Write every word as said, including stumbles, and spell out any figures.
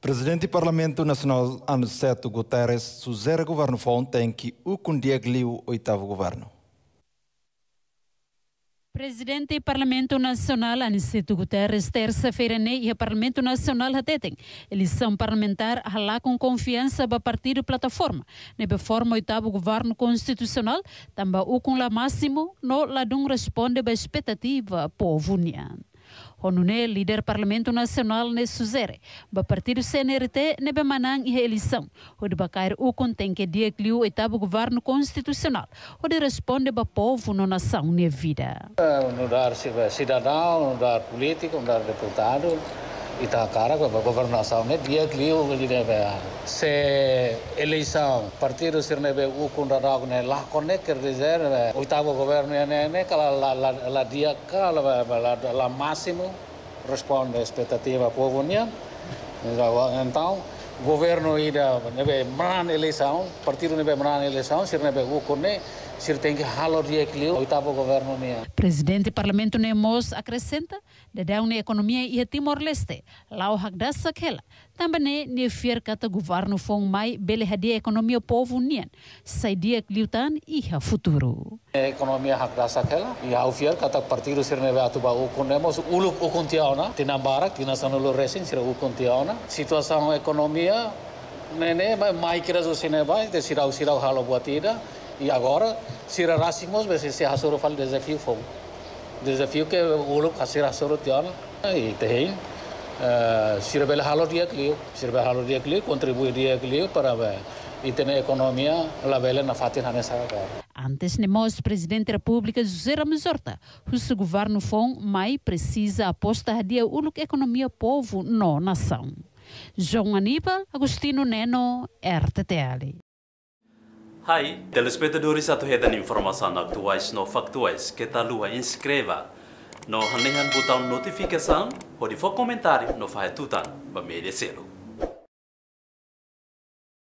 Presidente do Parlamento Nacional Aniceto Guterres sugere o governo ontem que o condiagliu o oitavo governo. Presidente do Parlamento Nacional Aniceto Guterres terça-feira e o Parlamento Nacional hatetem eleição parlamentar lá com confiança para partido plataforma nebe forma oitavo governo constitucional também o com la máximo no ladum responde ba expectativa povo união. Honune, líder Parlamento Nacional ne suzere, ba partido C N R T nebe manang e eleição, onde ba cair o contém que dia que o oitavo governo constitucional, onde responde ba povo no nação ne vida. No dar cidadão, no dar político, no dar deputado, e tá cara com a governação né dia que o ele deve se eleição partido ser nebe o condará né lá conne quer dizer oitavo governo né né cala la la la dia cala la la máximo responde expectativa povo união então governo ida nebe man eleição partido nebe man eleição ser nebe o conne ser tem que halo dia que o oitavo governo né. Presidente do Parlamento Nemos acrescenta de down na economia e Timor-Leste lá o hagdas aquela também ne fier kata governo fong mai bele hadia economia povo união sai dia que liutan e a futuro. Economia hagdas aquela e ao fier kata partido ser nebe atuba o conemos ulu o contiauna tinambara tinasanulu resin ser o contiauna situação economia nene mai kira so sineba de sirau sirau halo buatida. E agora, se racimos, se se hasoro fal desafio fogo. Desafio que o look hasir hasoro tiana e tem se rebel halo dia clio, se rebel halo dia clio contribui dia clio para e ter a economia la bela na fatina nessa agora. Antes nemos presidente da República José Ramos Horta, o governo fon mai precisa aposta dia o look economia povo no nação. João Aníbal, Agostino Neno, R T T L. Hai, telespectadores atuhedan informação atuais no factuais que tal lua inscreva no hanehan botão notificação ou de for comentário no fahetutan ba media selo.